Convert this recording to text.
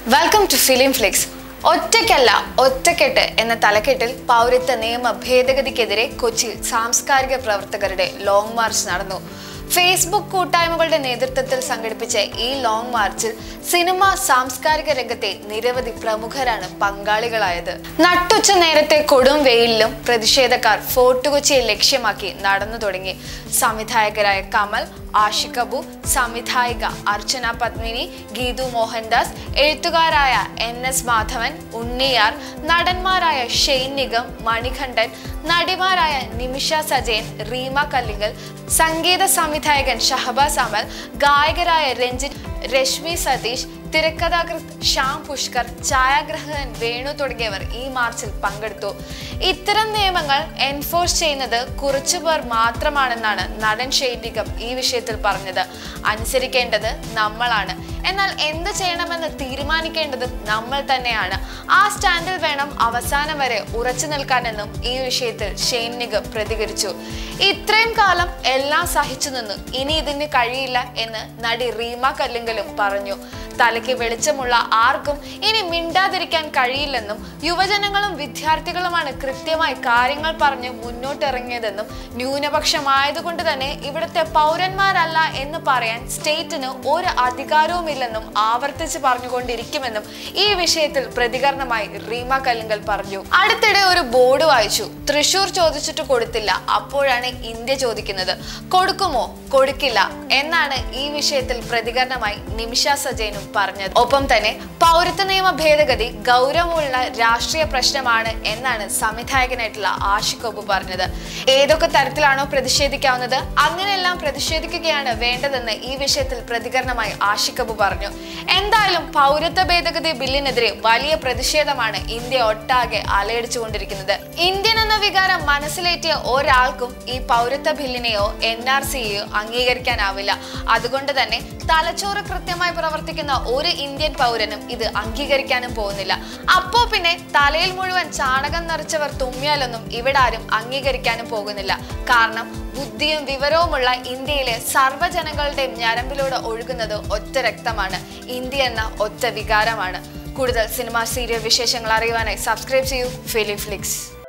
Welcome to film Flix. ഒറ്റയ്ക്കല്ല ഒറ്റക്കെട്ട് എന്ന തലക്കെട്ടിൽ പൗരത്വ നിയമ ഭേദഗതിക്കെതിരെ കൊച്ചിയിൽ സാംസ്കാരിക പ്രവർത്തകരുടെ ലോങ് മാർച്ച് നടന്നു. ഫേസ്ബുക്ക് കൂട്ടായ്മകളുടെ നേതൃത്വത്തിൽ സംഘടിപ്പിച്ച ഈ ലോങ് മാർച്ചിൽ സിനിമ സാംസ്കാരിക രംഗത്തെ നിരവധി പ്രമുഖരാണ് പങ്കാളികളായത്. നട്ടുച്ച നേരത്തെ കൊടും വെയിലിലും പ്രതിഷേധക്കാർ ഫോർട്ട് കൊച്ചിയെ ലക്ഷ്യമാക്കി നടന്നു തുടങ്ങി. സംവിധായകരായ കമൽ, ആഷിഖ് അബു, സംവിധായിക അർച്ചന പത്മിനി, ഗീതു മോഹൻദാസ്, എഴുത്തുകാരായ NS മാധവൻ, ഉണ്ണിയാർ, നടന്മാരായ ഷെയ്ൻ നിഗം, മണികണ്ഠൻ, നടിമാരായ നിമിഷ സജയൻ, റീമ കല്ലിങ്കൽ, സംഗീത സംവിധായകൻ ഷഹബാസ് അമൽ, ഗായകരായ രഞ്ജിത്ത്, രശ്മി സതീഷ്, തിരക്കഥാകൃത്ത് ശ്യാം പുഷ്കർ, ഛായാഗ്രഹകൻ വേണു തുടങ്ങിയവർ ഈ മാർച്ചിൽ പങ്കെടുത്തു. ഇത്തരം നിയമങ്ങൾ എൻഫോഴ്സ് ചെയ്യുന്നത് കുറച്ചുപേർ മാത്രമാണെന്നാണ് നടൻ ഷെയ്ൻ നിഗം ഈ വിഷയത്തിൽ പറഞ്ഞത്. അനുസരിക്കേണ്ടത് നമ്മളാണ്, എന്നാൽ എന്ത് ചെയ്യണമെന്ന് തീരുമാനിക്കേണ്ടതും നമ്മൾ തന്നെയാണ്. ആ സ്റ്റാൻഡിൽ വേണം അവസാനം വരെ ഉറച്ചു നിൽക്കാനെന്നും ഈ വിഷയത്തിൽ ഷെയ്ൻ നിഗം പ്രതികരിച്ചു. ഇത്രയും കാലം എല്ലാം സഹിച്ചു നിന്നു, ഇനി ഇതിന് കഴിയില്ല എന്ന് നടി റീമ കല്ലിങ്കലും പറഞ്ഞു. തലയ്ക്ക് വെളിച്ചമുള്ള ആർക്കും ഇനി മിണ്ടാതിരിക്കാൻ കഴിയില്ലെന്നും യുവജനങ്ങളും വിദ്യാർത്ഥികളുമാണ് കൃത്യമായി കാര്യങ്ങൾ പറഞ്ഞ് മുന്നോട്ടിറങ്ങിയതെന്നും ന്യൂനപക്ഷമായതുകൊണ്ട് തന്നെ ഇവിടുത്തെ പൗരന്മാരല്ല എന്ന് പറയാൻ സ്റ്റേറ്റിന് ഒരു അധികാരവുമില്ലെന്നും ആവർത്തിച്ച് പറഞ്ഞുകൊണ്ടിരിക്കുമെന്നും ഈ വിഷയത്തിൽ പ്രതികരണമായി റീമ കല്ലിങ്കൽ പറഞ്ഞു. അടുത്തിടെ ഒരു ബോർഡ് വായിച്ചു, തൃശൂർ ചോദിച്ചിട്ട് കൊടുത്തില്ല, അപ്പോഴാണ് ഇന്ത്യ ചോദിക്കുന്നത്. കൊടുക്കുമോ? കൊടുക്കില്ല എന്നാണ് ഈ വിഷയത്തിൽ പ്രതികരണമായി നിമിഷ സജയനും പറഞ്ഞത്. ഒപ്പം തന്നെ പൗരത്വ നിയമ ഭേദഗതി ഗൗരവമുള്ള രാഷ്ട്രീയ പ്രശ്നമാണ് എന്നാണ് സംവിധായകനായിട്ടുള്ള ആഷിഖ് അബു പറഞ്ഞത്. ഏതൊക്കെ തരത്തിലാണോ പ്രതിഷേധിക്കാവുന്നത് അങ്ങനെയെല്ലാം പ്രതിഷേധിക്കുകയാണ് വേണ്ടതെന്ന് ഈ വിഷയത്തിൽ പ്രതികരണമായി ആഷിഖ് അബു പറഞ്ഞു. എന്തായാലും പൗരത്വ ഭേദഗതി ബില്ലിനെതിരെ വലിയ പ്രതിഷേധമാണ് ഇന്ത്യ ഒട്ടാകെ അലയടിച്ചുകൊണ്ടിരിക്കുന്നത്. ഇന്ത്യൻ എന്ന വികാരം മനസ്സിലേറ്റിയ ഒരാൾക്കും ഈ പൗരത്വ ബില്ലിനെയോ NRCയെയോ അംഗീകരിക്കാനാവില്ല. അതുകൊണ്ട് തന്നെ തലച്ചോറ് കൃത്യമായി പ്രവർത്തിക്കുന്ന ഒരു ഇന്ത്യൻ പൗരനും ഇത് അംഗീകരിക്കാനും പോകുന്നില്ല. അപ്പോ പിന്നെ തലയിൽ മുഴുവൻ ചാണകം നിറച്ചവർ തുമ്മിയാലൊന്നും ഇവിടെ ആരും അംഗീകരിക്കാനും പോകുന്നില്ല. കാരണം ബുദ്ധിയും വിവരവുമുള്ള ഇന്ത്യയിലെ സർവ്വജനങ്ങളുടെയും ഞരമ്പിലൂടെ ഒഴുകുന്നത് ഒറ്റ രക്തമാണ്, ഇന്ത്യ എന്ന ഒറ്റ വികാരമാണ്. കൂടുതൽ സിനിമ സീരിയൽ വിശേഷങ്ങൾ അറിയുവാനായി സബ്സ്ക്രൈബ് ചെയ്യൂ ഫിലിം ഫ്ലിക്സ്.